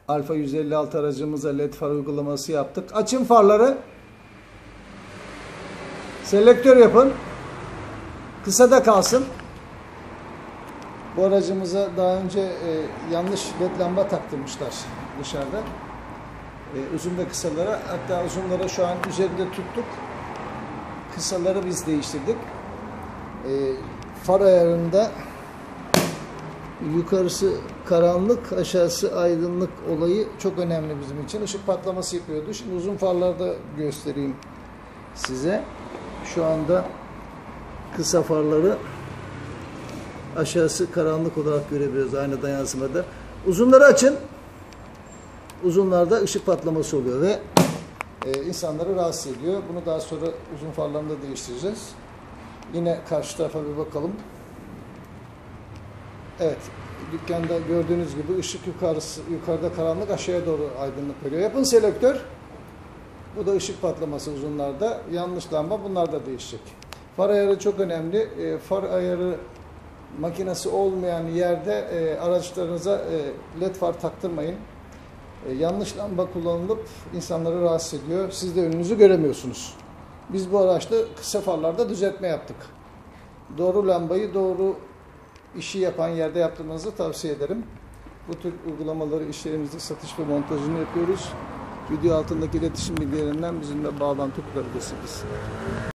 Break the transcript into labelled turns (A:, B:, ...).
A: Alfa 156 aracımıza led far uygulaması yaptık. Açın farları. Selektör yapın. Kısada kalsın. Bu aracımıza daha önce yanlış led lamba taktırmışlar dışarıda. Uzun ve kısalara, hatta uzunlara şu an üzerinde tuttuk. Kısaları biz değiştirdik. Far ayarında yukarısı karanlık, aşağısı aydınlık olayı çok önemli bizim için. Işık patlaması yapıyordu. Şimdi uzun farlarda göstereyim size. Şu anda kısa farları aşağısı karanlık olarak görebiliyoruz aynadan yansımada. Uzunları açın. Uzunlarda ışık patlaması oluyor ve insanları rahatsız ediyor. Bunu daha sonra uzun farlarında değiştireceğiz. Yine karşı tarafa bir bakalım. Evet, dükkanda gördüğünüz gibi ışık yukarıda karanlık, aşağıya doğru aydınlık veriyor. Yapın selektör. Bu da ışık patlaması uzunlarda. Yanlış lamba, bunlar da değişecek. Far ayarı çok önemli. Far ayarı makinesi olmayan yerde araçlarınıza led far taktırmayın. Yanlış lamba kullanılıp insanları rahatsız ediyor. Siz de önünüzü göremiyorsunuz. Biz bu araçta kısa farlarda düzeltme yaptık. Doğru lambayı doğru işi yapan yerde yaptırmanızı tavsiye ederim. Bu tür uygulamaları işlerimizde satış ve montajını yapıyoruz. Video altındaki iletişim bilgilerinden bizimle bağlantı kurabilirsiniz.